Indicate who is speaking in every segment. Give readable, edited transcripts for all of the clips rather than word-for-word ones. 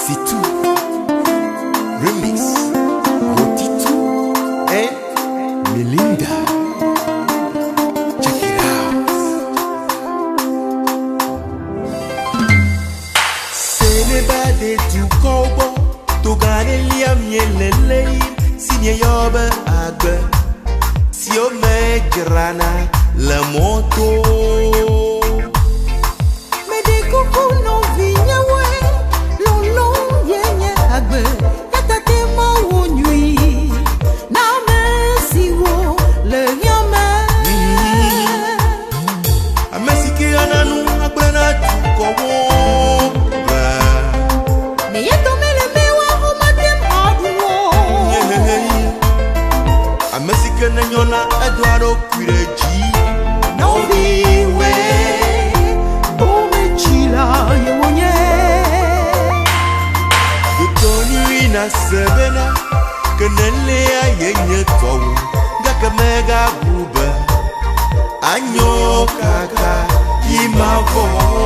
Speaker 1: C'est tout. Remix. Rotitou et Melinda. Check it out. Senebade du kobo. Togane liam yelele. Signe yobe agbe. Si o me grana la moto. Nyona Eduardo Kureji no biwe bomechila yewonye Gutoni na sebena kenele ayenye towu gakamega gube anyo kaka imavo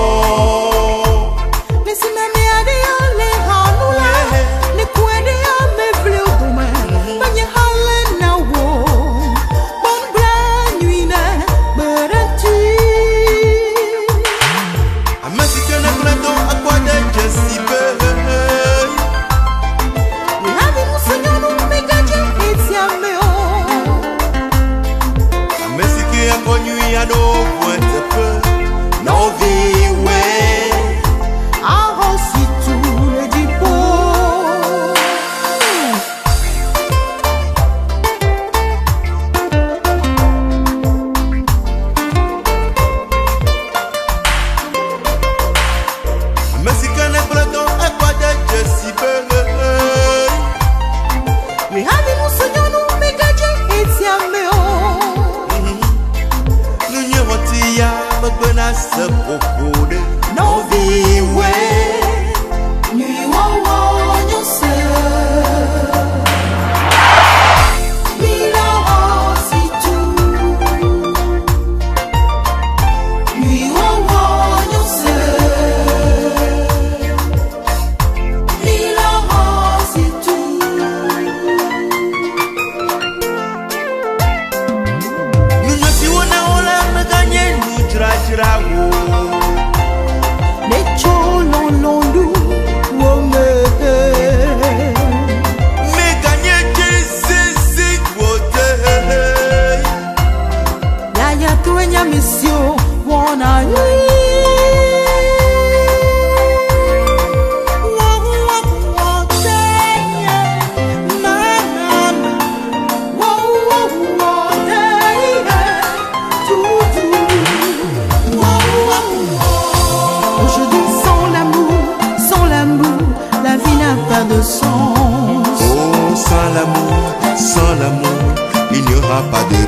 Speaker 1: Mesimeme ade ale hanula ne kwede ame vle oduma banye hale na wo no viwe ni wawo nyose bila hositu ni wawo nyose bila hositu Nunyasi wana ola meganye nujira wo Mission wanna Aujourd'hui sans l'amour, la vie n'a pas de sens.
Speaker 2: Oh, sans l'amour, il n'y aura pas de